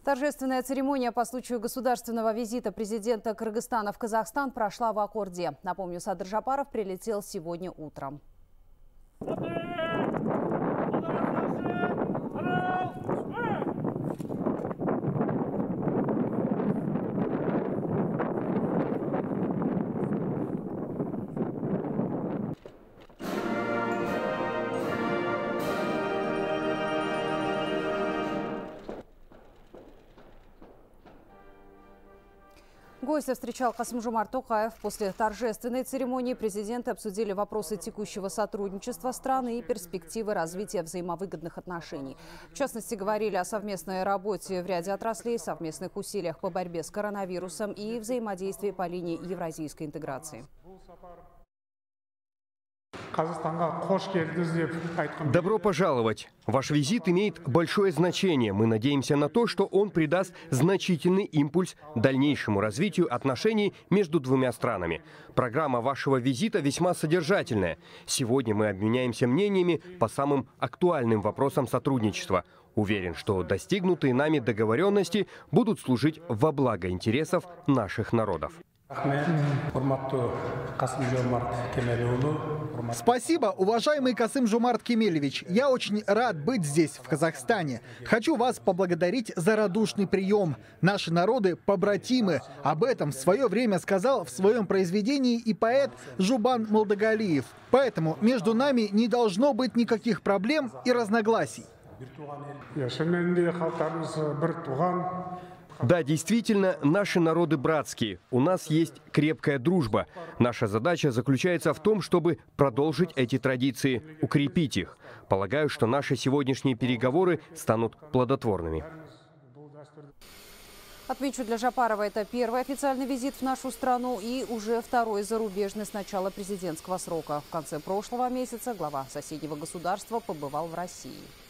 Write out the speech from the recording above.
Торжественная церемония по случаю государственного визита президента Кыргызстана в Казахстан прошла в Аккорде. Напомню, Садыр Жапаров прилетел сегодня утром. Гостя встречал Касым-Жомарт Токаев. После торжественной церемонии президенты обсудили вопросы текущего сотрудничества страны и перспективы развития взаимовыгодных отношений. В частности, говорили о совместной работе в ряде отраслей, совместных усилиях по борьбе с коронавирусом и взаимодействии по линии евразийской интеграции. Добро пожаловать! Ваш визит имеет большое значение. Мы надеемся на то, что он придаст значительный импульс дальнейшему развитию отношений между двумя странами. Программа вашего визита весьма содержательная. Сегодня мы обменяемся мнениями по самым актуальным вопросам сотрудничества. Уверен, что достигнутые нами договоренности будут служить во благо интересов наших народов. Спасибо, уважаемый Касым-Жомарт Кемелевич. Я очень рад быть здесь, в Казахстане. Хочу вас поблагодарить за радушный прием. Наши народы побратимы. Об этом в свое время сказал в своем произведении и поэт Жубан Молдагалиев. Поэтому между нами не должно быть никаких проблем и разногласий. Да, действительно, наши народы братские. У нас есть крепкая дружба. Наша задача заключается в том, чтобы продолжить эти традиции, укрепить их. Полагаю, что наши сегодняшние переговоры станут плодотворными. Отмечу, для Жапарова это первый официальный визит в нашу страну и уже второй зарубежный с начала президентского срока. В конце прошлого месяца глава соседнего государства побывал в России.